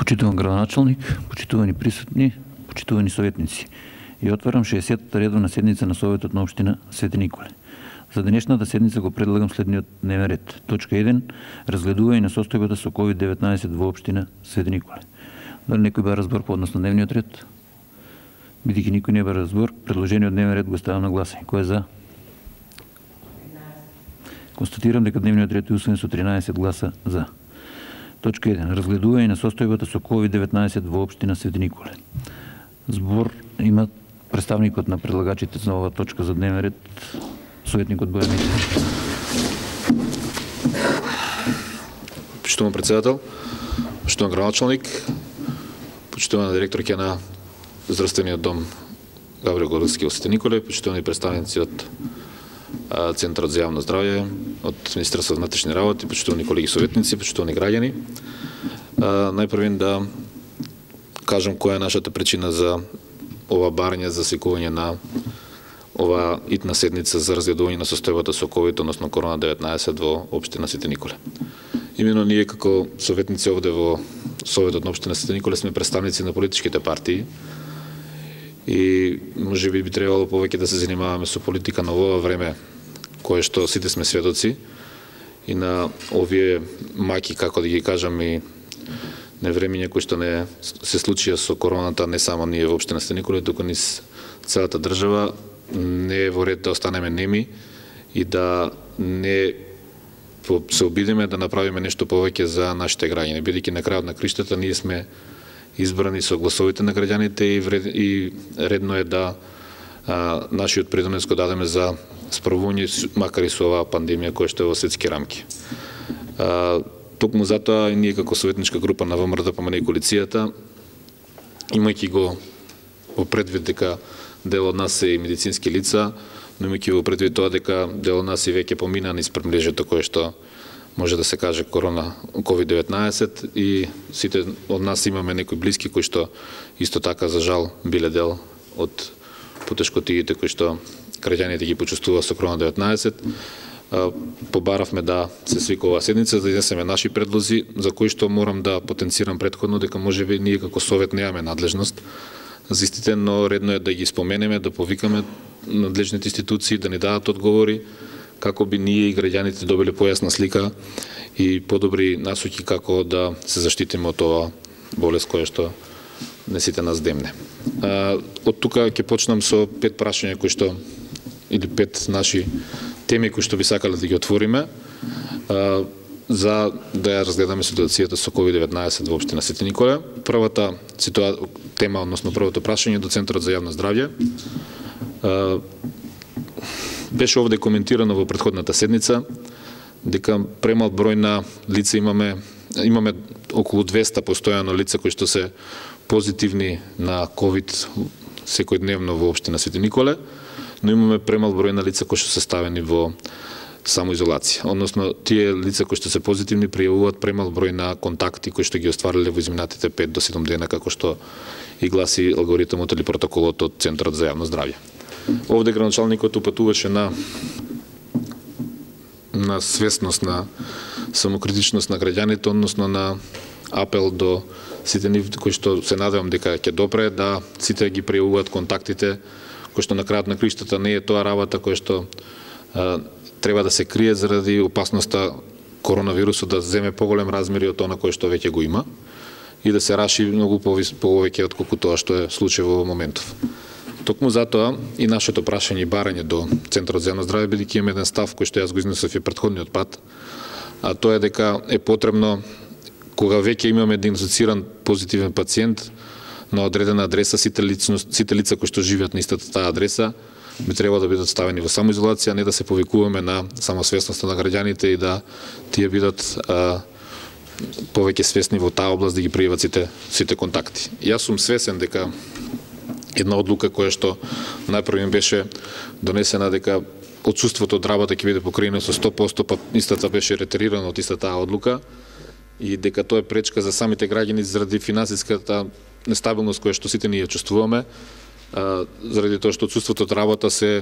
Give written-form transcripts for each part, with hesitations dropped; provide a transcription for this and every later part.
Почитуван градоначалник, почитувани присутни, почитувани советници. И отварам 60-та редовна седница на Советот на општина Свети Николе. За денешната седница го предлагам следниот дневен ред. Точка 1. Разгледување на состојбата со COVID-19 во општина Свети Николе. Дали некој ба разбор по однос на дневниот ред? Бидејќи никој не ба разбор, предложениот дневен ред го ставам на гласање. Кој е за? Констатирам дека дневниот ред е усвоен со 13 гласа за. Точка 1. Разгледување на состојбата со COVID-19 во општина Свети Николе. Збор има представникот на предлагачите за оваа точка за дневен ред, советникот Бојан Митев. Почитуван председател, почитуван градоначалник, почитувана директорка на Здравствениот дом Гаврил Горски во Свети Николе, почитувани представници од Центарот за јавно здравје, од Министерството за внатрешни работи, почитувани колеги советници, почитувани граѓани. Најпрвен да кажам која е нашата причина за ова барање за свикување на ова итна седница за разгледување на состојбата со COVID, односно корона-19 во општина Свети Николе. Именно ние како советници овде во Советот на општина Свети Николе сме представници на политичките партии и може би требало повеќе да се занимаваме со политика на ова време кое што сите сме сведоци и на овие маки, како да ги кажам, и невремиња кои што не се случија со короната, не само ние во општина Свети Николе, туку низ целата држава. Не е во ред да останеме неми и да не се обидиме да направиме нешто повеќе за нашите граѓани, бидејќи на крајот на криштата ние сме избрани со гласовите на граѓаните и редно е да нашиот придонес го дадеме за справување, макар и со оваа пандемија која што е во светски рамки. Токму затоа и ние како советничка група на ВМРО ДПМН и коалицијата, имајќи го во предвид дека дел од нас се и медицински лица, но имајќи во предвид тоа дека дел од нас и веќе помина низ премрежето кое што може да се каже COVID-19 и сите од нас имаме некои блиски кои што исто така за жал биле дел од потешкотиите кои што граѓаните ги почувствува со корона-19. Побаравме да се свика оваа седница, да изнесеме наши предлози, за кои што морам да потенцирам претходно дека можеби ние како совет немаме надлежност за истите, но редно е да ги споменеме, да повикаме надлежните институции да ни дадат одговори како би ние и граѓаните добиле појасна слика и подобри насоки како да се заштитиме од ова болест која што не сите нас демне. Од тука ќе почнам со 5 прашања кои што или 5 наши теми кои што би сакале да ги отвориме за да ја разгледаме ситуацијата со COVID-19 во општина Свети Николе. Првата тема, односно првото прашање до Центарот за јавно здравје. Беше овде коментирано во претходната седница дека премал број на лица имаме околу 200 постојано лица кои што се позитивни на COVID секојдневно во општина Свети Николе, но имаме премал број на лица кои што се ставени во самоизолација. Односно, тие лица кои што се позитивни пријавуваат премал број на контакти кои што ги оствариле во изминатите 5 до 7 дена, како што и гласи алгоритмот или протоколот од Центарот за јавно здравје. Овде градоначалникот упатуваше на свесност, на самокритичност на граѓаните, односно на апел до сите нив кои што се надевам дека ќе допре да сите ги пријавуваат контактите, кои што на крајот на криштата не е тоа работа која што треба да се крие заради опасноста коронавирусот да земе поголем размери од тоа кој што веќе го има и да се раши многу повеќе отколку тоа што е случај во моментов. Токму затоа и нашето прашање и барање до Центарот за јавно здравје, бидејќи имаме еден став кој што јас го изнесов и претходниот пат, а тоа е дека е потребно кога веќе имаме диагностициран позитивен пациент на одредена адреса, сите лица кои што живеат на истата таа адреса би требало да бидат ставени во самоизолација, не да се повикуваме на самосвесноста на граѓаните и да тие бидат повеќе свесни во таа област да ги пријават сите контакти. Јас сум свесен дека една одлука која што најпрво беше донесена дека отсуството од работа ќе биде покриено со 100%, па истата беше ретерирана од истата таа одлука и дека тоа е пречка за самите граѓани заради финансиската нестабилност која што сите ние чувствуваме, заради тоа што отсуството од работа се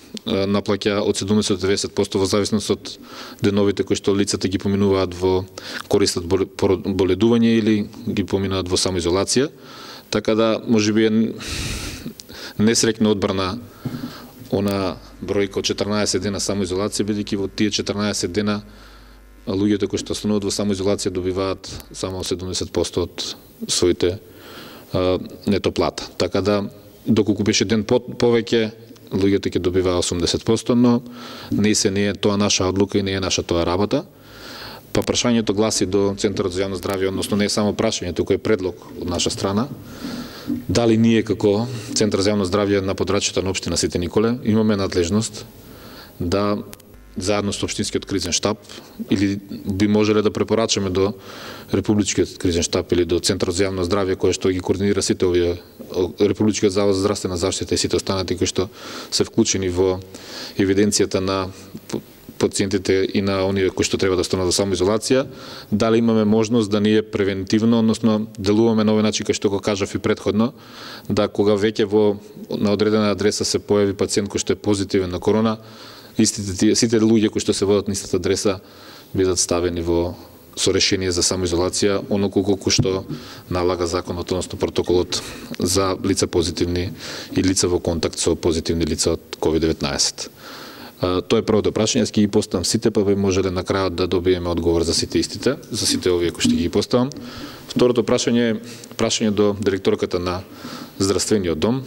наплаќа од 70 до 90% во зависност од деновите кои што лицата ги поминуваат во користат боледување или ги поминуваат во самоизолација. Така да можеби е несреќна одбрана она бројка од 14 дена самоизолација, бидејќи во тие 14 дена луѓето кои што остануваат во самоизолација добиваат само 70% од своите нето плата. Така да доколку беше ден повеќе, луѓето ќе добиваа 80%, но не е тоа наша одлука и не е наша тоа работа. Па прашањето гласи до Центарот за јавно здравје, односно не е само прашање, туку е предлог од наша страна. Дали ние како Центар за јавно здравје на подрачјето на општина Свети Николе имаме надлежност да заедно со општинскиот кризен штаб или би можеле да препорачаме до Републичкиот кризен штаб или до Центарот за јавно здравје кој што ги координира сите овие Републичкиот завод за здравствена заштита и сите останати кои што се вклучени во евиденцијата на пациентите и на оние кои што треба да останат во самоизолација, дали имаме можност да ние превентивно, односно делуваме на овој начин кој што го кажав и претходно, да кога веќе на одредена адреса се појави пациент кој што е позитивен на корона, сите луѓе кои што се водат на истата адреса бидат ставени со решение за самоизолација, колку што налага законот, односно протоколот за лица позитивни и лица во контакт со позитивни лица од COVID-19. Тоа е првото прашање, јас ќе ги поставам сите, па би можеле на крајот да добиеме одговор за сите истите, за сите овие кои што ги поставам. Второто прашање е прашање до директорката на здравствениот дом.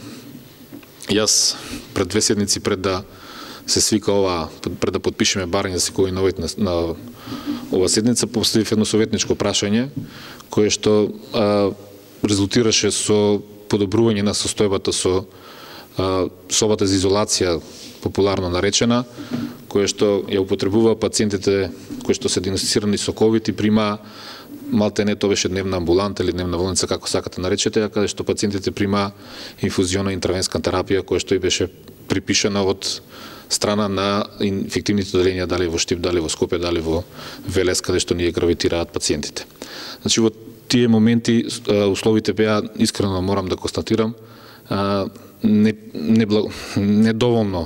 Јас пред 2 седмици пред да се свика пред да подпишеме барање за секој новит на ова седница, поставив едно советничко прашање кое што резултираше со подобрување на состојбата со собата за изолација, популарно наречена, кое што ја употребува пациентите кои што се диагностицирани со COVID и прима малтене тоа беше дневна амбуланта или дневна болница, како сакате наречете, каде што пациентите прима инфузиона интервенска терапија, која што и беше припишана од страна на инфективните оделенија, дали во Штип, дали во Скопје, дали во Велес, каде што ние гравитираат пациентите. Значи, во тие моменти условите беа, искрено морам да констатирам, недоволно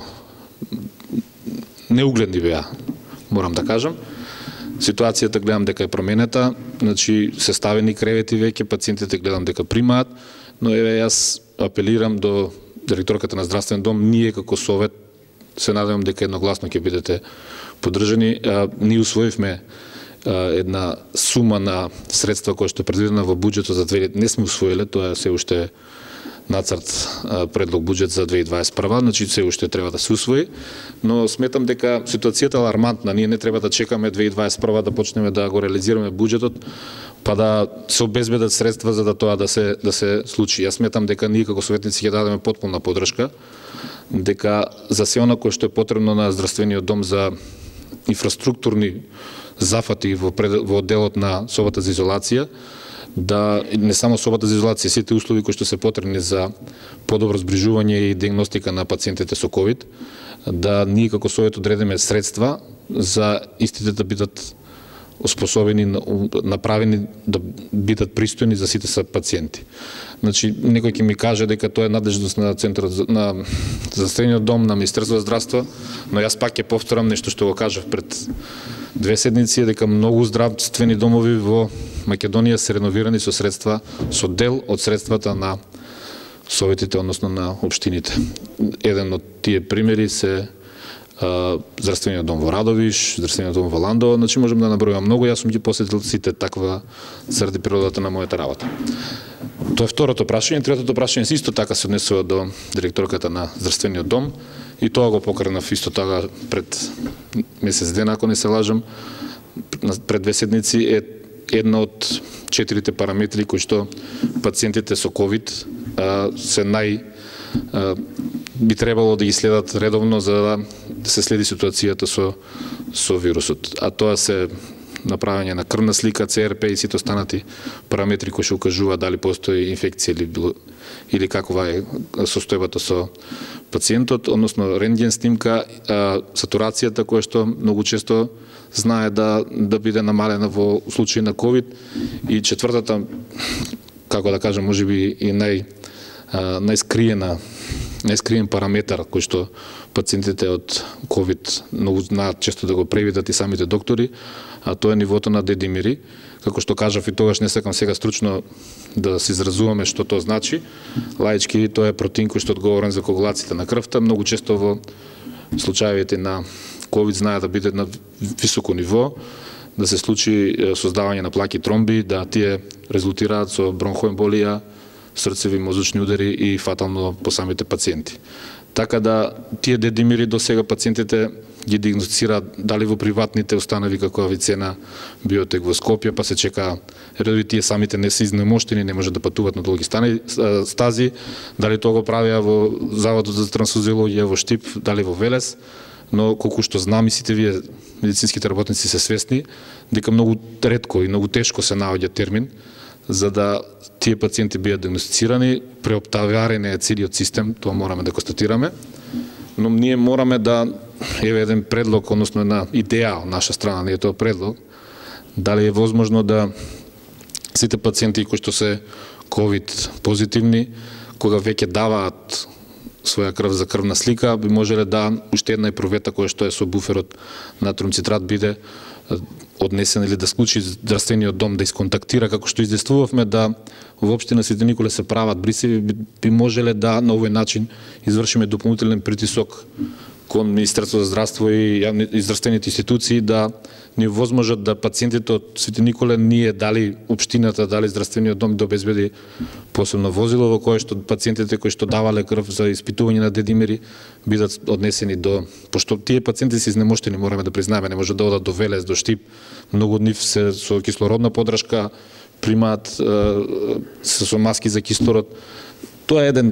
неугледни беа, морам да кажам. Ситуацијата гледам дека е променета, значи се ставени кревети веќе, пациентите гледам дека примаат, но јас апелирам до директорката на здравствен дом, ние како совет се надевам дека едногласно ќе бидете поддржани. Ние усвоивме една сума на средства која што е предвидена во буџетот за 2000, не сме усвоиле, тоа се уште нацрт предлог буџет за 2021, значи се уште треба да се усвои, но сметам дека ситуацијата е алармантна, ние не треба да чекаме 2021 да почнеме да го реализираме буџетот, па да се обезбедат средства за да тоа да се случи. Јас сметам дека ние како советници ќе дадеме потполна поддршка, дека за се она кое што е потребно на здравствениот дом за инфраструктурни зафати во делот на собата за изолација, да не само собата за изолација, сите услови кои што се потребни за подобро згрижување и диагностика на пациентите со COVID, да ние како совет одредиме средства за истите да бидат оспособени, направени да бидат пристојни за сите са пациенти. Значи, некој ќе ми каже дека тоа е надлежност на Центарот на здравствениот дом, на Министерството за здравство, но јас пак ќе повторам нешто што го кажав пред 2 седмици, дека многу здравствени домови во Македонија се реновирани со средства, со дел од средствата на советите, односно на општините. Еден од тие примери се здравствениот дом во Радовиш, здравствениот дом во Ландово, значи можем да набројуваме многу, јас сум ги посетил сите таква заради природата на мојата работа. Тоа е второто прашање. Третото прашање исто така се однесува до директорката на здравствениот дом и тоа го покренав исто така пред месец ден, ако не се лажам, пред 2 седмици е една од 4 параметри кои што пациентите со COVID се би требало да ги следат редовно за да се следи ситуацијата со вирусот. А тоа се направење на крвна слика, ЦРП и сите останати параметри кои што укажуваат дали постои инфекција или каква е состојбата со пациентот, односно рентген снимка, сатурацијата која што многу често знае да биде намалена во случај на COVID и четвртата, како да кажам, можеби и најскриена нескриен параметар кој што пациентите од COVID многу знаат често да го превидат и самите доктори, а тоа е нивото на дедимири. Како што кажав и тогаш, не сакам сега стручно да се изразуваме што тоа значи. Лаички тоа е протеин кој што одговорен за коагулацијата на крвта. Многу често во случаевите на COVID знаат да биде на високо ниво, да се случи создавање на плаки тромби, да тие резултираат со бронхоемболија, срцеви мозочни удари и фатално по самите пациенти. Така да тие дедимири до сега пациентите ги диагностицираат дали во приватните установи како Авицена, Биотек во Скопје, па се чека редови, тие самите не се изнемоштени, не можат да патуваат на долги стази, дали тоа го правиа во Заводот за трансфузиологија во Штип, дали во Велес, но колку што знам и сите вие медицинските работници се свесни дека многу ретко и многу тешко се наоѓа термин за да тие пациенти бидат диагностицирани, преоптоварен е целиот систем, тоа мораме да констатираме, но ние мораме да, еве еден предлог, односно една идеја од наша страна, не е тоа предлог, дали е возможно да сите пациенти кои што се COVID позитивни, кога веќе даваат своја крв за крвна слика, би можеле да уште една епровета која што е со буферот натриум цитрат биде однесен или да склучи здравствениот дом да исконтактира, како што издействувавме да во општина Свети Николе се прават брисеви, би можеле да на овој начин извршиме дополнителен притисок кон Министерството за здравство и здравствените институции да ни возможат да пациентите од Свети Николе ние дали општината, дали здравствениот дом да обезбеди посебно возило во кое што пациентите кои што давале крв за испитување на дедимири бидат однесени до, пошто тие пациенти се изнемоштени, мораме да признаеме, не може да одат до Велес, до Штип, многу од нив се со кислородна подршка, примаат со маски за кислород. Тоа е еден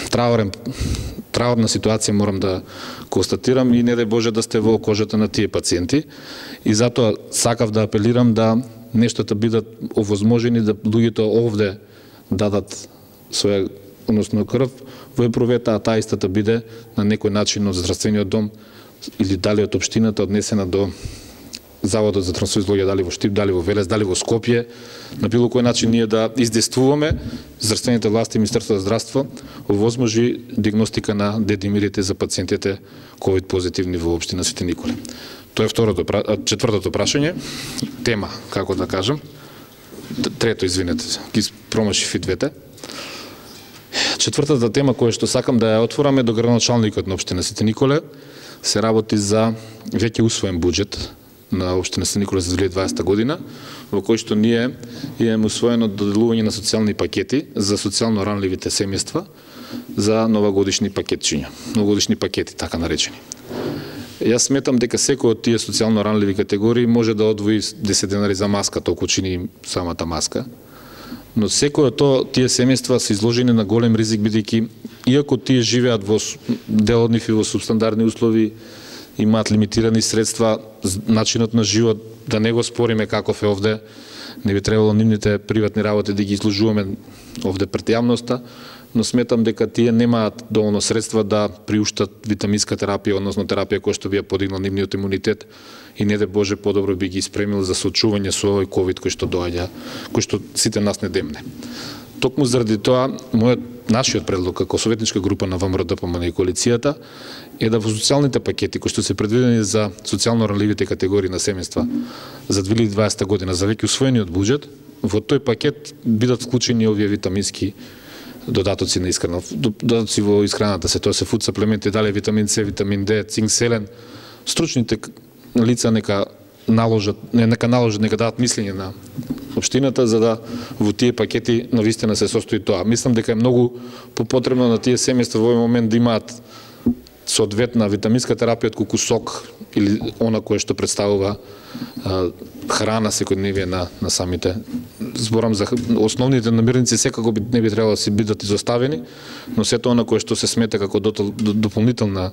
траурна ситуација, морам да констатирам, и не дај Боже да сте во кожата на тие пациенти. И затоа сакав да апелирам да нештата бидат овозможени, да луѓето овде дадат своја, односно крв во епровета, а таа истата биде на некој начин од здравствениот дом или дали од општината однесена до Заводот за трансфузиологија, дали во Штип, дали во Велес, дали во Скопје, на било кој начин ние да издействуваме здравствените власти и Министерството за здравство овозможи диагностика на дедимирите за пациентите COVID позитивни во општина Свети Николе. Тоа е четвртото прашање, тема, како да кажам. Трето, извинете, ги промашив и двете. Четвртата тема која што сакам да ја отворам е до градоначалникот на општина Свети Николе. Се работи за веќе усвоен буџет на општина Свети Николе за 2020 година, во кој што ние имаме усвоено доделување на социјални пакети за социјално ранливите семејства за новогодишни пакетчиња, новогодишни пакети така наречени. Јас сметам дека секој од тие социјално ранливи категории може да одвои 10 денари за маска, толку чини самата маска. Но секој од тие семејства се изложени на голем ризик, бидејќи иако тие живеат во дел од нив и во субстандардни услови, имаат лимитирани средства, начинот на живот, да не го спориме каков е овде, не би требало нивните приватни работи да ги изложуваме овде пред јавноста, но сметам дека тие немаат доволно средства да приуштат витаминска терапија, односно терапија која што би ја подигнал нивниот имунитет и не де Боже подобро би ги испремил за соочување со овој ковид кој што доаѓа, кој што сите нас не демне. Токму заради тоа, нашиот предлог како советничка група на ВМРО-ДПМН и коалицијата е да во социјалните пакети кои што се предвидени за социјално ранливите категории на семејства за 2020 година, за веќе усвоениот буџет, во тој пакет бидат вклучени овие витамински додатоци на исхрана, додатоци во исхраната се, тоа се фуд саплементи, дали витамин С, витамин Д, цинк, селен. Стручните лица нека наложат, нека дадат мислење на општината за да во тие пакети навистина се состои тоа. Мислам дека е многу попотребно на тие семејства во овој момент да имаат соодветна витаминска терапија отколку сок или она кое што представува храна секојдневие на самите. Зборам за основните намирници, секако не би требало да се бидат изоставени, но сето она кое што се смета како дополнителна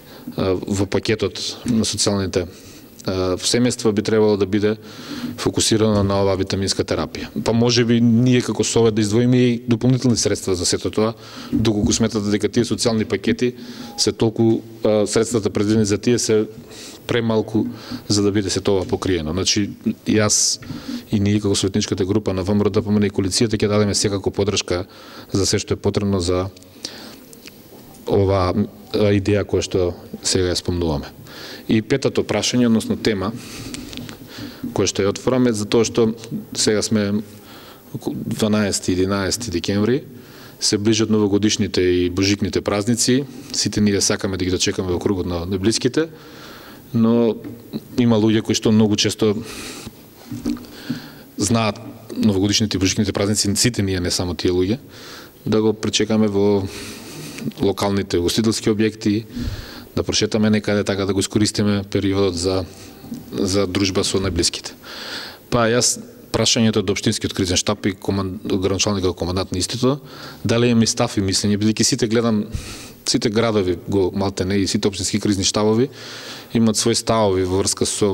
во пакетот на социјалните семејства би требало да биде фокусирано на оваа витаминска терапија. Па можеби ние како совет да издвоиме и дополнителни средства за сето тоа, доколку сметате дека тие социјални пакети се толку средствата предвидени за тие се премалку за да биде се тоа покриено. Значи јас и ние како советничката група на ВМРО-ДПМН и коалицијата ќе дадеме секако поддршка за се што е потребно за ова идеја која што сега ја спомнуваме. И петото прашање, односно тема, која што ја отвораме, затоа што сега сме 12-11 декември, се ближат новогодишните и божикните празници, сите ние сакаме да ги дочекаме во кругот на блиските, но има луѓе кои што многу често знаат новогодишните и божикните празници, сите ние, не само тие луѓе, да го пречекаме во локалните ugostителски објекти, да прошетаме некаде, така да го искористиме периодот за дружба со најблиските. Па јас прашањето до општинскиот кризен штаб и градоначалникот командант на истото, дали имаме став и мислење, бидејќи сите гледам, сите градови го малтене и сите општински кризни штабови имаат своји ставови во врска со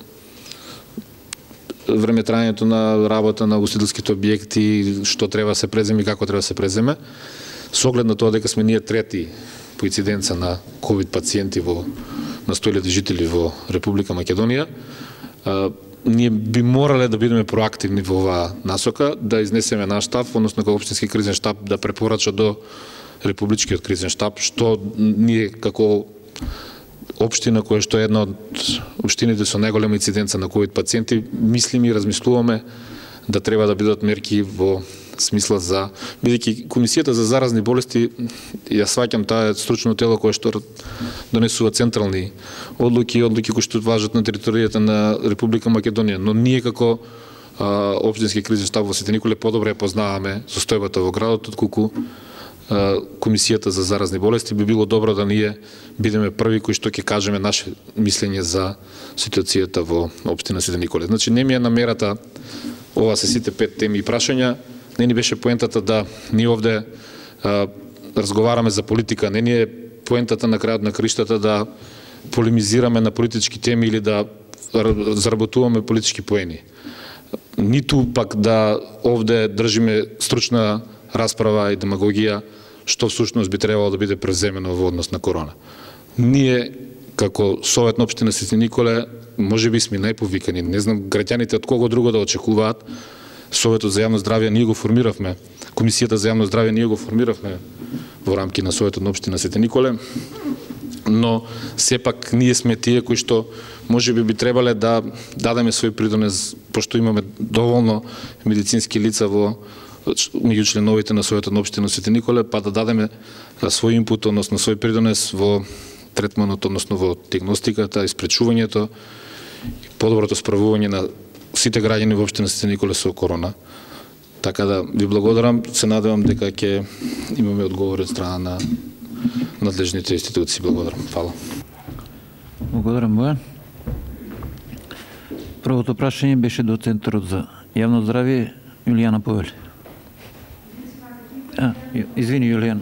времетрањето на работа на ugostителските објекти, што треба да се преземе и како треба да се преземе. Со оглед на тоа дека сме ние трети по инциденца на ковид пациенти на 100.000 жители во Република Македонија, ние би морале да бидеме проактивни во оваа насока, да изнесеме наш став, односно како општински кризен штаб да препорача до Републичкиот кризен штаб, што ние како општина која што е една од општините со најголема инциденца на ковид пациенти, мислиме и размислуваме да треба да бидат мерки во смисла за, бидејќи Комисијата за заразни болести, ја сваќам, таа е стручно тело кое што донесува централни одлуки кои што важат на територијата на Република Македонија, но ние како општински кризен штаб во Свети Николе подобре познаваме состојбата во градот, отколку Комисијата за заразни болести. Би било добро да ние бидеме први кои што ќе кажеме наше мислење за ситуацијата во општина Свети Николе. Значи не ми е намерата ова се сите 5 теми и прашања, не ни беше поентата да ние овде разговараме за политика, не ни е поентата на крајот на криштата да полемизираме на политички теми или да заработуваме политички поени. Ниту пак да овде држиме стручна расправа и демагогија што всушност би требало да биде преземено во однос на корона. Ние како Совет на општина Свети Николе можеби сме најповикани, не знам граѓаните од кого друго да очекуваат. Советот за јавно здравје ние го формиравме, Комисијата за јавно здравје ние го формиравме во рамки на Советот на општина Свети Николе, но сепак ние сме тие кои што можеби би требале да дадеме свој придонес, пошто имаме доволно медицински лица меѓу членовите на Советот на општина Свети Николе, па да дадеме свој инпут, односно свој придонес во третманот, односно во диагностиката, испречувањето и подоброто справување на сите граѓани во општина Свети Николе со корона. Така да ви благодарам, се надевам дека ќе имаме одговор од страна на надлежните институции. Благодарам. Фала. Благодарам, Бојан. Првото прашање беше до Центарот за јавно здравје, Јулијана Повели. Извини, Јулијан.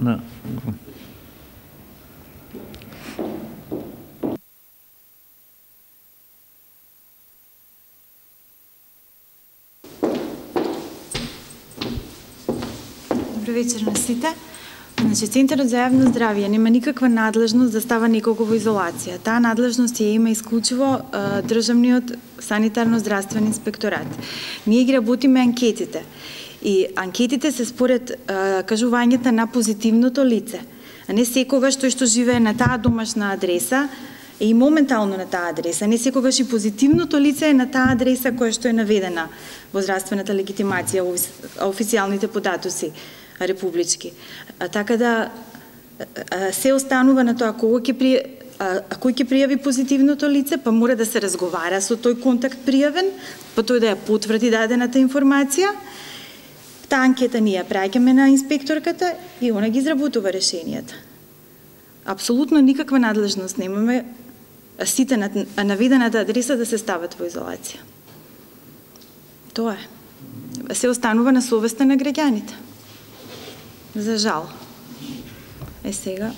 Добро вечер на сите. Значи, Центарот за јавно здравје нема никаква надлежност да става некого во изолација. Таа надлежност ја има исклучиво Државниот санитарно-здравствен инспекторат. Ние ги работиме анкетите. И анкетите се според кажувањата на позитивното лице, а не секогаш тој што живее на таа домашна адреса е и моментално на таа адреса. Не секогаш и позитивното лице е на таа адреса која што е наведена во здравствената легитимација, официјалните податоци републички. Така да се останува на тоа кој ќе пријави позитивното лице, па мора да се разговара со тој контакт пријавен, па тој да ја потврди дадената информација. Таа анкета ние праќаме на инспекторката и она ги изработува решенијата. Апсолутно никаква надлежност немаме сите на наведената адреса да се стават во изолација. Тоа е. Се останува на совеста на граѓаните. За жал. Сега.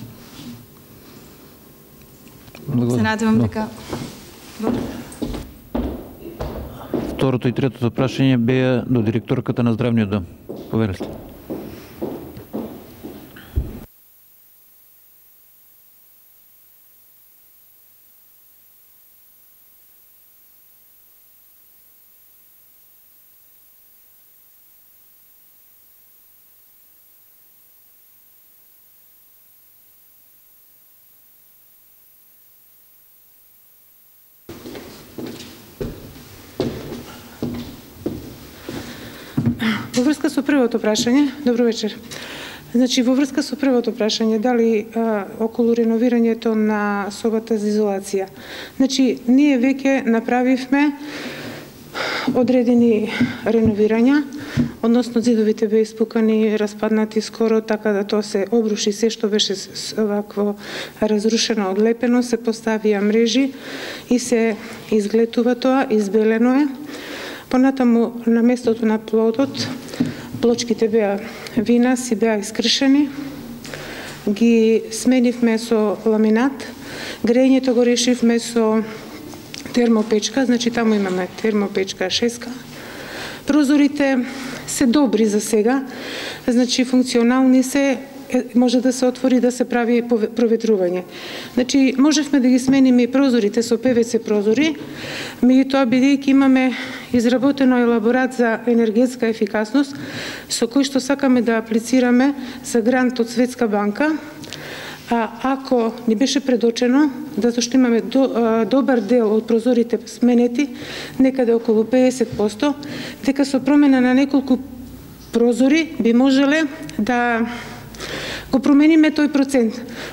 Се надевам дека... Второто и третото прашање беа до директорката на Здравниот дом. Поверете. Во врска со првото прашање, добро вечер. Значи, во врска со првото прашање, дали околу реновирањето на собата за изолација. Значи, ние веќе направивме одредени реновирања, односно зидовите беа испукани, распаднати скоро, така да тоа се обруши се што беше вакво разрушено, одлепено, се поставија мрежи и се изгледува тоа, избелено е. Понатаму на местото на плодот, плочките беа вина, си беа искршени, ги сменивме со ламинат, грејењето го решивме со термопечка, значи таму имаме термопечка 6. Прозорите се добри за сега, значи функционални се, може да се отвори да се прави проветрување. Значи можевме да ги смениме и прозорите со ПВЦ прозори, меѓутоа бидејќи имаме изработено елаборат за енергетска ефикасност со кој што сакаме да аплицираме за грант од Светска банка, ако ни беше предочено, затоа што имаме добар дел од прозорите сменети, некаде околу 50%, дека со промена на неколку прозори би можеле да го промениме тој процент.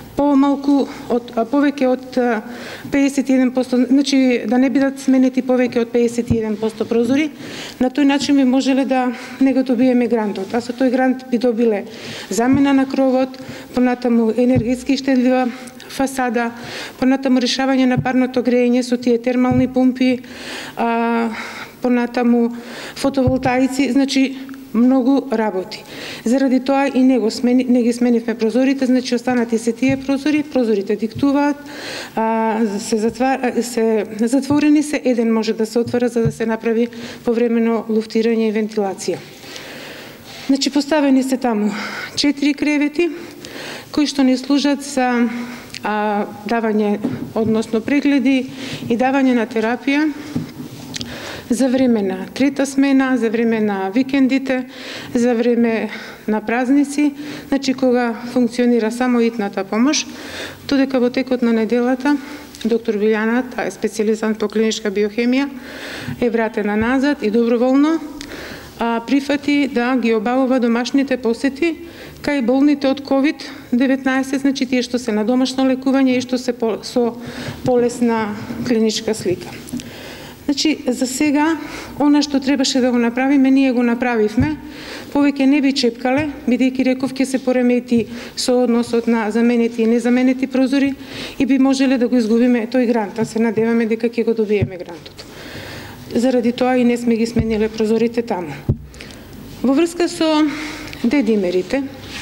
Повеќе од 51%, значи да не бидат сменети повеќе од 51% прозори, на тој начин би можеле да не го добиеме грантот. А со тој грант би добиле замена на кровот, понатаму енергетски штедлива фасада, понатаму решавање на парното грејење со тие термални пумпи, понатаму фотоволтаици, значи многу работи. Заради тоа и не ги сменивме прозорите, значи останати се тие прозори, прозорите диктуваат, се затворени се, еден може да се отвора за да се направи повремено луфтирање и вентилација. Значи поставени се таму 4 кревети кои што ни служат за давање, односно прегледи и давање на терапија за време на трета смена, за време на викендите, за време на празници, значи кога функционира само итната помош, додека во текот на неделата доктор Билјана, таа е специјализант по клиничка биохемија, е вратена назад и доброволно прифати да ги обавува домашните посети кај болните од COVID-19, значи тие што се на домашно лекување и што се со полесна клиничка слика. Значи, за сега, она што требаше да го направиме, ние го направивме. Повеќе не би чепкале, бидејќи реков ќе се поремети соодносот на заменети и незаменети прозори и би можеле да го изгубиме тој грант, а се надеваме дека ќе го добиеме грантот. Заради тоа и не сме ги смениле прозорите таму. Во врска со дедимерите,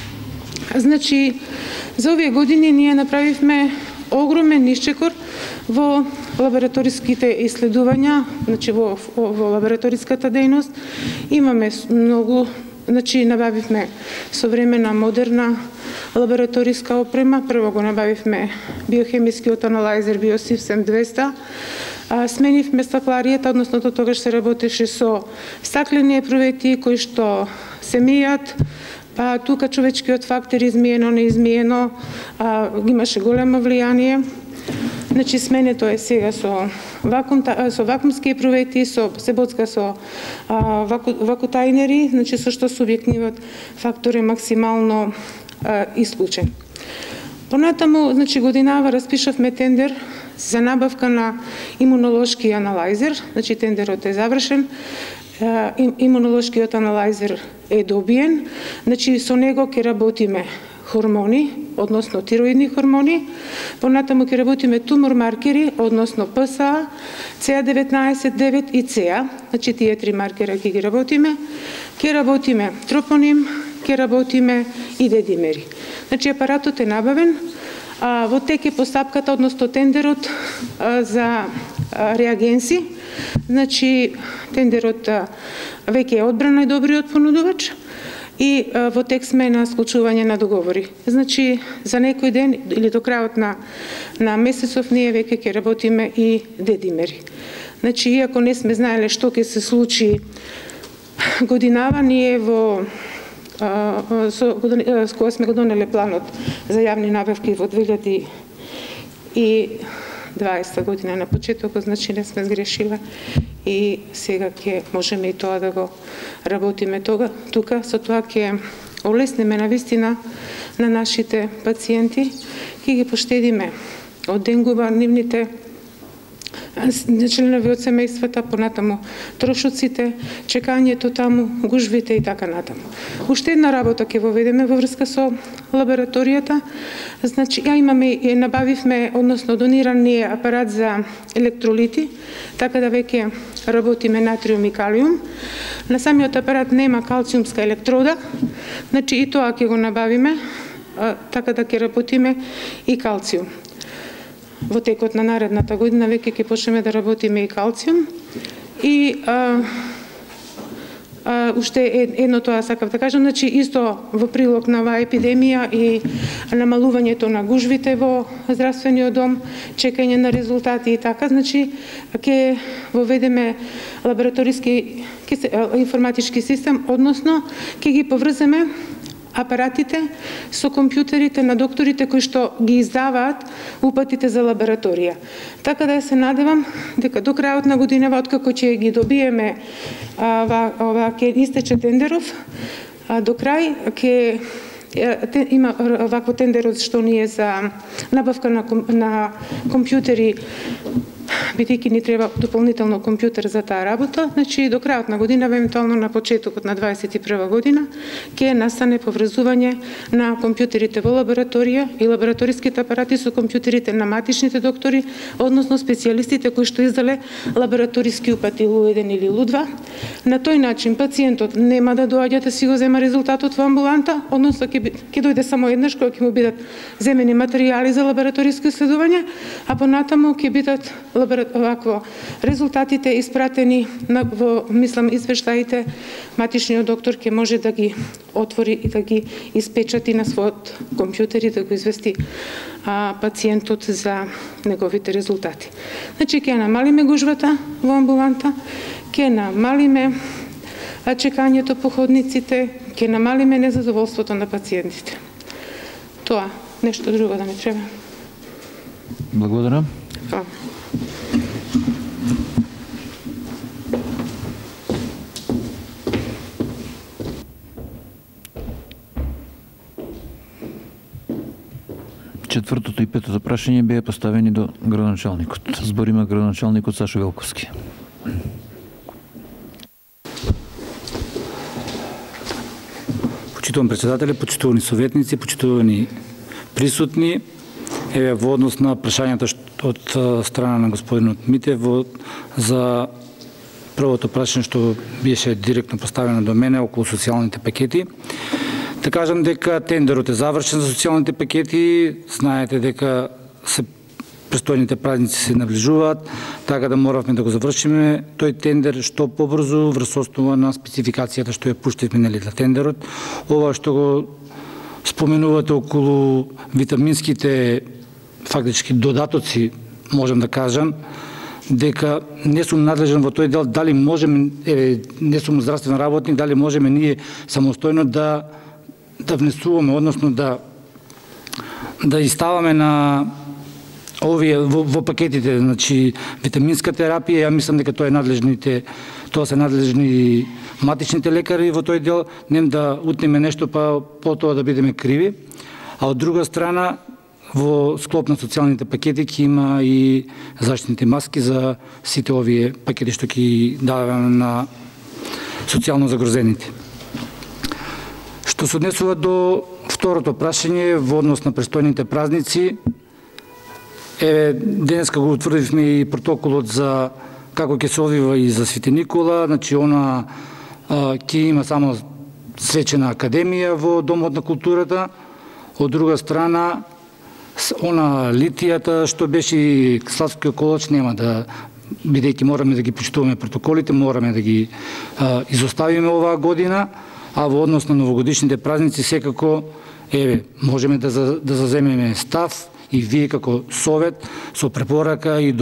значи, за овие години ние направивме огромен исчекор во лабораториските исследувања, значи во лабораториската дејност. Имаме многу, значи набавивме современа модерна лабораториска опрема. Прво го набавивме биохемискиот анализер Биосифсем 200, сменивме стакларијата, односно до тогаш се работеше со стаклени епровети кои што се мијат, па тука човечкиот фактор измиено, неизмиено, имаше големо влијание. Значи сменето е сега со вакуумски епровети, се боцка со вакутајнери, значи со што субјективниот фактор е максимално исклучен. Понатаму, значи годинава распишавме тендер за набавка на имунолошки анализер, значи тендерот е завршен. Имунолошкиот анализер е добиен, значи со него ќе работиме хормони, односно тироидни хормони, понатаму ќе работиме тумор маркери, односно ПСА, CA19-9 и CA, значи тие 3 маркера ќе ги работиме, ќе работиме тропоним, ќе работиме и дедимери. Значи апаратот е набавен, во тек е постапката, односно тендерот за реагенси, значи тендерот веќе е одбран најдобриот понудувач и во тек сме на склучување на договори. Значи за некој ден или до крајот на месецов ние веќе ќе работиме и дедимери. Значи иако не сме знаеле што ќе се случи годинава, ние кога сме го донеле планот за јавни набавки во 2019 20 година на почетокот, значи не сме сгрешиле и сега ќе можеме и тоа да го работиме тука, со тоа ќе олеснеме навистина на нашите пациенти, ќе ги поштедиме од денгуба нивните членови од семејствата, понатаму трошоците, чекањето таму, гужвите и така натаму. Уште една работа ќе воведеме во врска со лабораторијата. Значи, набавивме, односно дониран ни е апарат за електролити, така да веќе работиме натриум и калиум. На самиот апарат нема калциумска електрода, значи и тоа ќе го набавиме, така да ќе работиме и калциум. Во текот на наредната година веќе ќе почнеме да работиме и калциум. И уште едно тоа сакав да кажам, значи исто во прилог на оваа епидемија и намалувањето на гужвите во здравствениот дом, чекање на резултати и така, значи ќе воведеме лабораториски информатички систем, односно ќе ги поврземе апаратите со компјутерите на докторите кои што ги издаваат упатите за лабораторија. Така да се надевам дека до крајот на годинава, откако ќе ги добиеме, ќе истече тендеров, до крај ќе има вакво тендерот што ние за набавка на компјутери, бидејќи ни треба дополнително компјутер за таа работа, значи до крајот на година, евентуално на почетокот на 21 година, ќе настане поврзување на компјутерите во лабораторија и лабораториските апарати со компјутерите на матичните доктори, односно специјалистите кои што издале лабораториски упати ЛУ1 или ЛУ2. На тој начин пациентот нема да доаѓа да си го зема резултатот во амбуланта, односно ќе дојде само еднаш кога ќе му бидат земени материјали за лабораториско исследување, а понатаму ќе бидат вакво резултатите испратени во, мислам, извештаите, матичниот доктор ќе може да ги отвори и да ги испечати на својот компјутер и да го извести пациентот за неговите резултати. Значи ќе намалиме гужвата во амбуланта, ќе намалиме чекањето по ходниците, ќе намалиме незадоволството на пациентите. Тоа, нешто друго да ми треба. Благодарам. Четвртото и петото прашање беа поставени до градоначалникот. Збор има градоначалникот Сашо Велковски. Почитувани председатели, почитувани советници, почитувани присутни, еве во однос на прашањата од страна на господинот Митев за првото прашање што беше директно поставено до мене околу социјалните пакети. Да кажам дека тендерот е завршен за социјалните пакети, знаете дека престојните празници се наближуваат, така да моравме да го завршиме тој тендер што побрзо врз основа на спецификацијата што ја пуштивме на тендерот. Ова што го споменувате околу витаминските фактички додатоци, можам да кажам, дека не сум надлежен во тој дел, дали можеме, не сум здравствен работник, дали можеме ние самостојно да внесуваме, односно да иставаме на овие во пакетите, значи витаминска терапија, ја мислам дека тоа се надлежни матичните лекари во тој дел, нем да утнеме нешто па потоа да бидеме криви. А од друга страна, во склоп на социјалните пакети ќе има и заштитните маски за сите овие пакети што ќе даваме на социјално загрозените. Што се однесува до второто прашање во однос на престојните празници, денеска го утврдивме и протоколот за како ќе се одвива и за Свети Никола, значи она ќе има само свечена академија во Домот на културата. Од друга страна, она литијата што беше и Славскиот колач нема да, бидејќи мораме да ги почитуваме протоколите, мораме да ги изоставиме оваа година, а во однос на новогодишните празници секако можеме да заземеме став и вие како совет со препорака и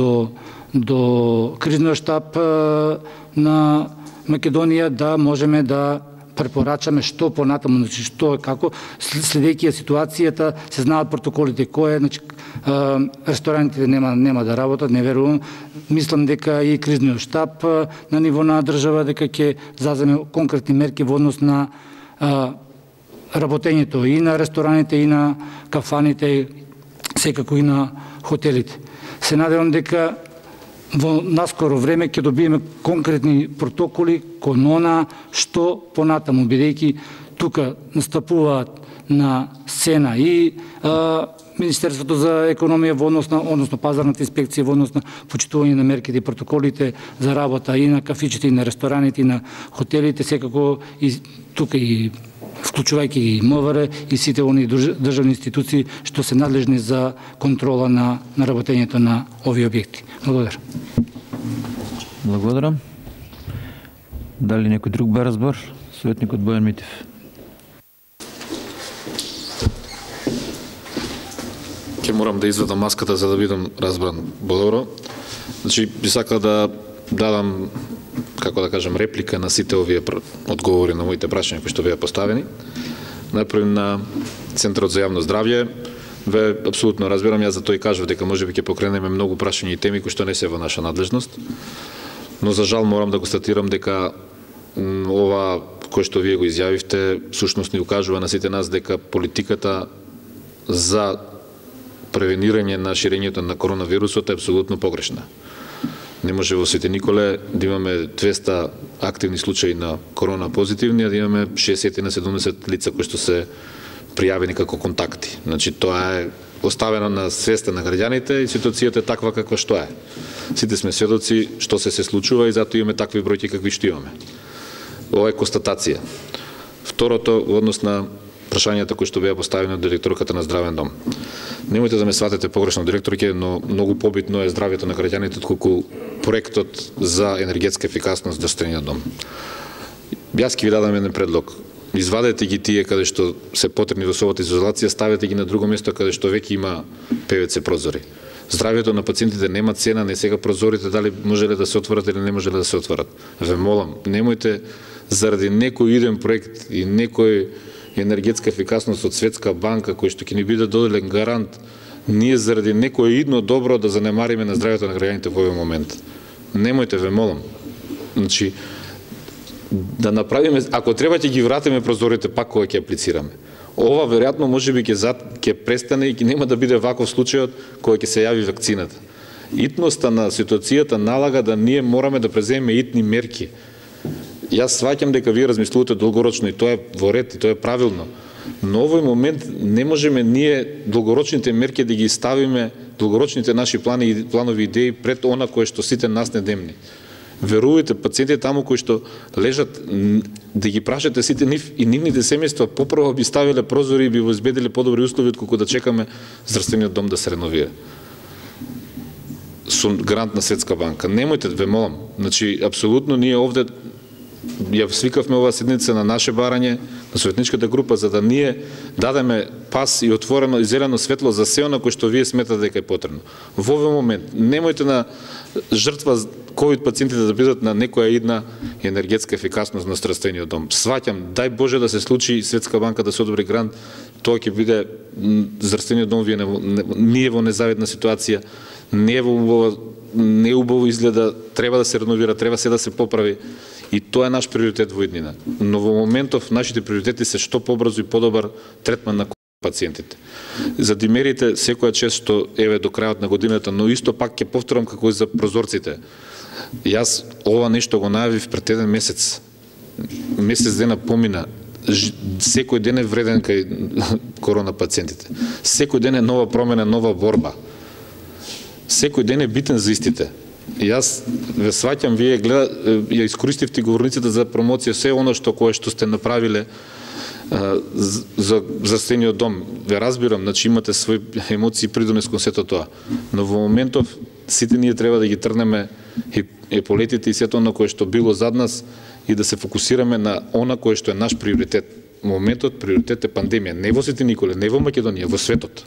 до кризниот штаб на Македонија да можеме да препорачаме што понатаму, значи што како следејќи ситуацијата се знаат протоколите кој е, значи ресторантите нема да работат, не верувам. Мислам дека и кризниот штаб на ниво на држава дека ќе заземе конкретни мерки во однос на работењето и на рестораните, и на кафаните, секако и на хотелите. Се надевам дека во наскоро време ќе добиеме конкретни протоколи кон она што понатаму, бидејќи тука настапуваат на сцена и Министерството за економија во односно пазарната инспекција во однос на почитување на мерките и протоколите за работа и на кафичите, и на рестораните, и на хотелите, секако и тука и вклучувајќи и МВР и сите оние државни институции што се надлежни за контрола на работењето на овие објекти. Благодарам. Благодарам. Дали некој друг бе разбор? Советникот Бојан Митев. Ке морам да извадам маската за да бидам разбран подобро. Значи, би сакал да дадам, како да кажем, реплика на сите овие одговори на моите прашања кои што беа поставени. Најпрв на Центарот за јавно здравје, ве апсолутно разбирам, јас за тој кажав дека можеби ќе покренеме многу прашања и теми кои што не се во наша надлежност. Но за жал морам да констатирам дека ова кој што вие го изјавивте всушност ни укажува на сите нас дека политиката за превенирање на ширењето на коронавирусот е апсолутно погрешна. Не може во Свети Николе да имаме 200 активни случаи на корона позитивни, а да имаме 60 на 70 лица кои што се пријавени како контакти. Значи тоа е оставено на свеста на граѓаните и ситуацијата е таква каква што е. Сите сме сведоци што се случува и затоа имаме такви бројки какви што имаме. Ова е констатација. Второто во однос на прашањата кои што беа поставени од директорката на Здравен дом. Немојте да ме сватите погрешно, директорке, но многу побитно е здравјето на граѓаните отколку проектот за енергетска ефикасност за Здравствениот дом. Јас ќе ви дадам еден предлог. Извадете ги тие каде што се потребни во собата изолација, ставете ги на друго место каде што веќе има ПВЦ прозори. Здравјето на пациентите нема цена, не сега прозорите дали можеле да се отворат или не можеле да се отворат. Ве молам, немојте заради некој иден проект и некој енергетска ефикасност од Светска банка кој што ќе ни биде доделен гарант, ние заради некој идно добро да занемариме на здравјето на граѓаните во овој момент. Немојте, ве молам. Значи да направиме, ако треба ќе ги вратиме прозорите пак кога ќе аплицираме. Ова веројатно можеби ќе престане и ќе нема да биде ваков случајот кога ќе се јави вакцината. Итноста на ситуацијата налага да ние мораме да преземеме итни мерки. Јас сваќам дека вие размислувате долгорочно и тоа е во ред и тоа е правилно. Но овој момент не можеме ние долгорочните мерки да ги ставиме, долгорочните наши планови идеи пред она кое што сите нас не демни. Верувате, пациентите таму кои што лежат, да ги прашате сите нив и нивните семејства попрво би ставиле прозори и би обезбедиле подобри услови отколку да чекаме Здравствениот дом да се реновира. Со грант на Светска банка. Немојте, ве молам. Значи, апсолутно ние овде ја свикавме оваа седница на наше барање, на советничката група, за да ние дадеме пас и отворено и зелено светло за се она кој што вие сметате дека е потребно. Во овој момент немојте на жртва ковид пациентите да бидат на некоја идна енергетска ефикасност на Здравствениот дом. Сваќам, дај Боже да се случи Светска банка да се одобри грант, тоа ќе биде Здравствениот дом ние во незавидна ситуација, не убаво изгледа, треба да се реновира, треба се да се поправи. И тоа е наш приоритет во иднина. Но во моментов нашите приоритети се што побрзо и подобар третман на пациентите. За димерите секоја чест што еве до крајот на годината, но исто пак ќе повторам како и за прозорците. Јас ова нешто го најавив пред еден месец. Месец дена помина. Секој ден е вреден кај корона пациентите. Секој ден е нова промена, нова борба. Секој ден е битен за истите. Јас ве сваќам, вие ја искористивте говорниците за промоција се оно кое што сте направиле за Здравствениот дом. Ве разбирам, значи имате своји емоции придонес кон сето тоа. Но во моментов сите ние треба да ги трнеме еполетите и сето оно кое што било зад нас и да се фокусираме на она кое што е наш приоритет. Моментот приоритет е пандемија, не во Свети Николе, не во Македонија, во светот.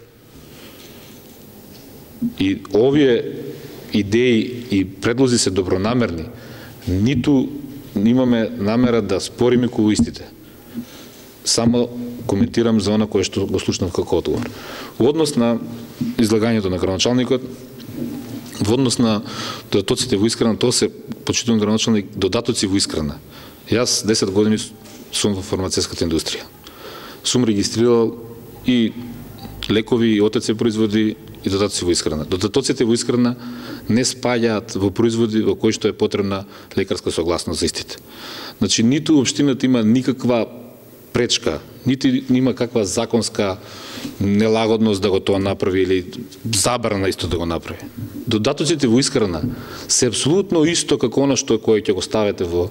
И овие идеи и предлози се добронамерни, ниту имаме намера да спориме околу истите. Само коментирам за она кое што го слушнав како одговор. Во однос на излагањето на градоначалникот, во однос на додатоците во исхрана, тоа се, почитувам градоначалник, додатоци во исхрана. Јас 10 години сум во фармацевската индустрија. Сум регистрирал и лекови, и ОТЦ производи, и додатоци во исхрана. Додатоците во исхрана не спаѓаат во производи во кои што е потребна лекарска согласност за истите. Значи, ниту општината има никаква пречка, нити има каква законска нелагодност да го тоа направи или забрана исто да го направи. Додатоците во исхрана се апсолутно исто како она што кој ќе го ставите во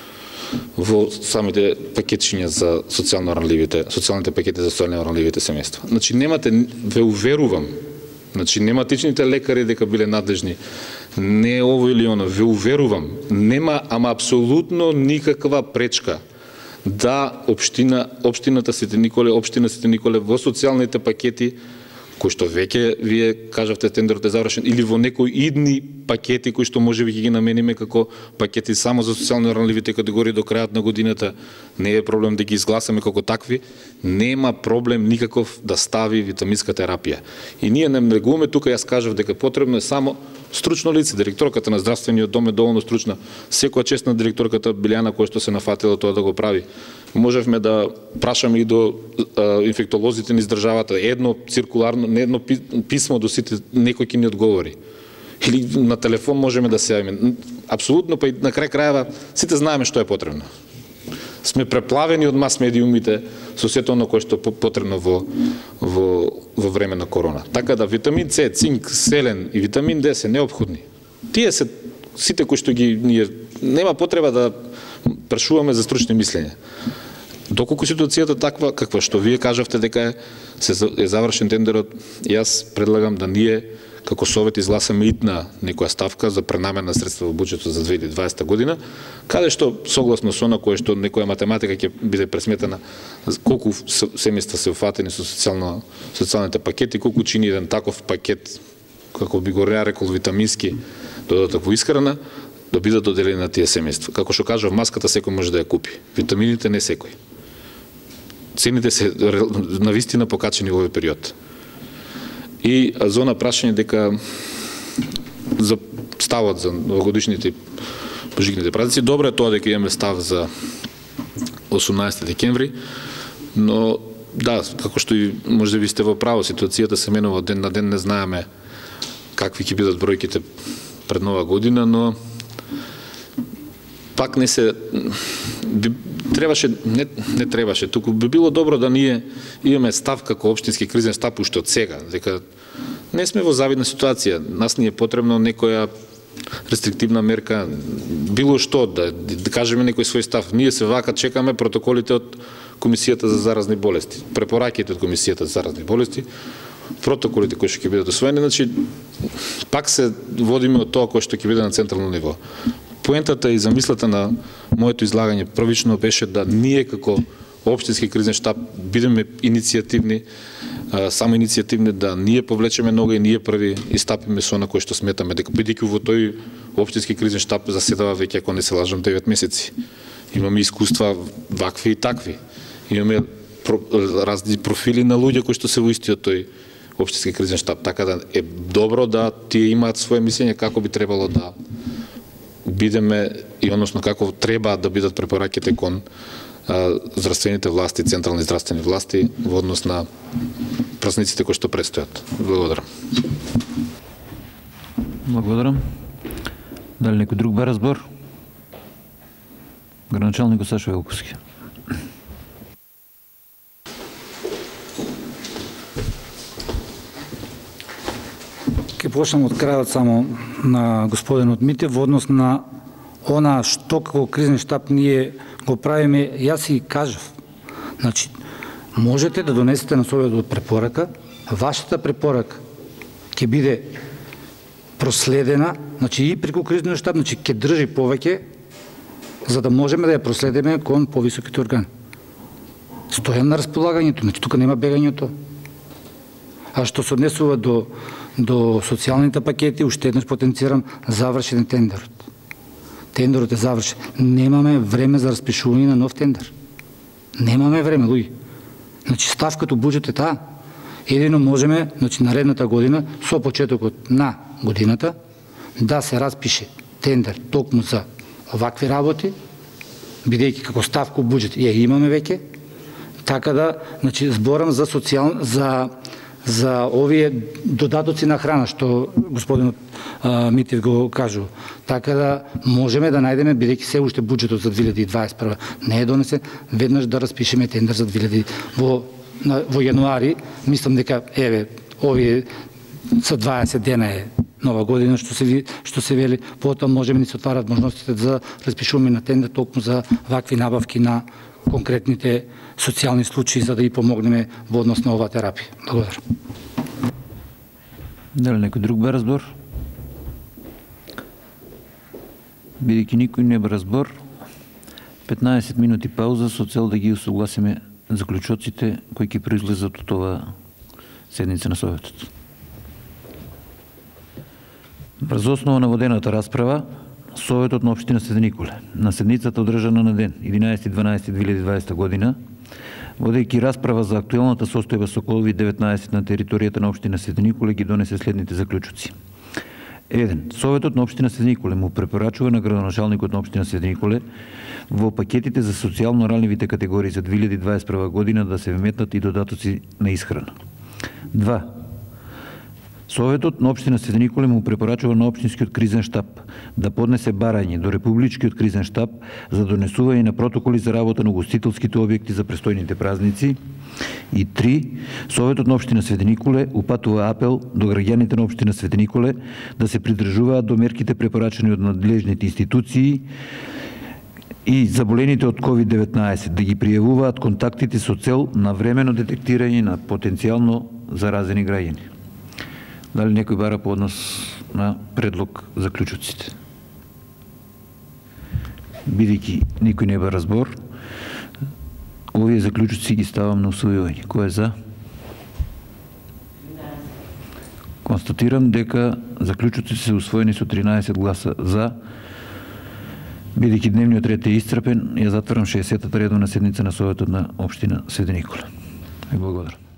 самите пакетчиња за социјалните пакети за социјално ранливите семејства. Значи немате, ве уверувам, значи нематичните лекари дека биле надлежни, не ово или оно, ве уверувам, нема ама апсолутно никаква пречка да општината Свети Николе, општина Свети Николе во социјалните пакети кои што веќе вие кажавте тендерот е завршен, или во некои идни пакети кои што можеби ќе ги намениме како пакети само за социјално ранливите категории до крајот на годината, не е проблем да ги изгласаме како такви, нема проблем никаков да стави витаминска терапија. И ние не негуваме тука, јас кажав дека потребно е само стручно лице. Директорката на здравствениот дом е доволно стручна. Секоја чест на директорката Билјана која што се нафатила тоа да го прави. Можевме да прашаме и до инфектолозите низ државата едно циркуларно, едно писмо до сите, некој ќе ни одговори. Или на телефон можеме да се јавиме. Апсолутно, па и на крај крајава сите знаеме што е потребно. Сме преплавени од мас медиумите со сето оно кое што е потребно во време на корона. Така да витамин С, цинк, селен и витамин Д се неопходни. Тие се сите кои што ги ние нема потреба да прашуваме за стручни мислења. Доколку ситуацијата таква каква што вие кажавте дека е завршен тендерот, јас предлагам да ние како совет изгласаме итна некоја ставка за пренамена средства во буџетот за 2020 година, каде што согласно со она кое што некоја математика ќе биде пресметана колку семејства се уфатени со социјалните пакети, колку чини еден таков пакет, како би го рекол витамински додаток во исхрана, да бидат доделени на тие семејства. Како што кажав, маската секој може да ја купи, витамините не секој. Цените се навистина покачени во овој период. И зона прашање дека за ставот за новогодишните божигните празници, добро е тоа дека имаме став за 18 декември, но да, како што и може да ви сте во право, ситуацијата се менува од ден на ден, не знаеме какви ќе бидат бројките пред нова година, но пак не се не требаше, туку би било добро да ние имаме став како општински кризен штаб уште од сега, дека не сме во завидна ситуација, нас ни е потребно некоја рестриктивна мерка, било што, да кажеме некој свој став. Ние се вака чекаме протоколите од Комисијата за заразни болести, препораките од Комисијата за заразни болести, протоколите кои што ќе бидат освоени, значи пак се водиме од тоа кој што ќе биде на централно ниво. Поентата и замислата на моето излагање првично беше да ние како општински кризен штаб бидеме иницијативни, само иницијативни, да ние повлечеме нога и ние први истапиме со она кое што сметаме, дека бидејќи во тој општински кризен штаб заседава веќе, ако не се лажам, 9 месеци. Имаме искуства вакви и такви. Имаме разни профили на луѓе кои што се во истиот тој општински кризен штаб, така да е добро да тие имаат своje мислење како би требало да бидеме и односно како треба да бидат препораките кон здравствените власти, централни здравствени власти во однос на празниците кои што предстојат. Благодарам. Благодарам. Дали некој друг бара збор? Градоначалникот Сашо Велковски. Ке почнам од крајот само на господинот Митев во однос на она што како кризен штаб ние го правиме, јас си кажав. Значи, можете да донесете на Советот препорака, вашата препорака ќе биде проследена, значи и преку кризен штаб, значи ќе држи повеќе, за да можеме да ја проследиме кон повисоките органи. Стојам на располагањето, значи тука нема бегање тоа. А што се однесува до социјалните пакети, уште еднаш потенцирам, завршен тендерот. тендерот е завршен. Немаме време за распишување на нов тендер. Немаме време, луѓе. Значи, ставката буџет е таа. Едино можеме, значи, наредната година, со почетокот на годината, да се распише тендер токму за овакви работи, бидејќи како ставка буџет ја имаме веќе, така да, значи, зборам за за овие додатоци на храна, што господинот Митев го кажува. Така да можеме да најдеме, бидејќи се уште буџетот за 2021 не е донесен, веднаш да распишеме тендер за 2000 во јануари. Мислам дека овие со 20 дена е нова година што се вели, потоа можеме да се отварат можностите за распишуваме на тендер токму за вакви набавки на конкретните социјални случаи, за да ги помогнеме во однос на оваа терапија. Благодарам. Дали некој друг бе разбор? Бидејќи никој не бе разбор, 15 минути пауза со цел да ги усогласиме заклучоците кои ќе произлезат од оваа седница на Советот. Врз основа на водената расправа, Советот на општина Свети Николе на седницата одржана на ден 11.12.2020 година, водејќи расправа за актуелната состојба со COVID-19 на територијата на општина Свети Николе, ги донесе следните заклучоци. 1. Советот на општина Свети Николе му препорачува на градоначалникот на општина Свети Николе во пакетите за социјално ранливите категории за 2021 година да се вметнат и додатоци на исхрана. 2. Советот на општина Свети Николе му препорачува на општинскиот кризен штаб да поднесе барање до Републичкиот кризен штаб за донесување на протоколи за работа на угостителските објекти за престојните празници. И 3. Советот на општина Свети Николе упатува апел до граѓаните на општина Свети Николе да се придржуваат до мерките препорачани од надлежните институции и заболените од COVID-19 да ги пријавуваат контактите со цел на времено детектирање на потенцијално заразени граѓани. Дали некој бара по однос на предлог заклучоците? Бидејќи никој не бара разбор, овие заклучоци ги ставам на усвојување. Кој е за? Констатирам дека заклучоците се усвоени со 13 гласа за. Бидејќи дневниот ред е исцрпен, ја затварам 60-та редовна седница на Советот на општина Свети Николе. Благодарам.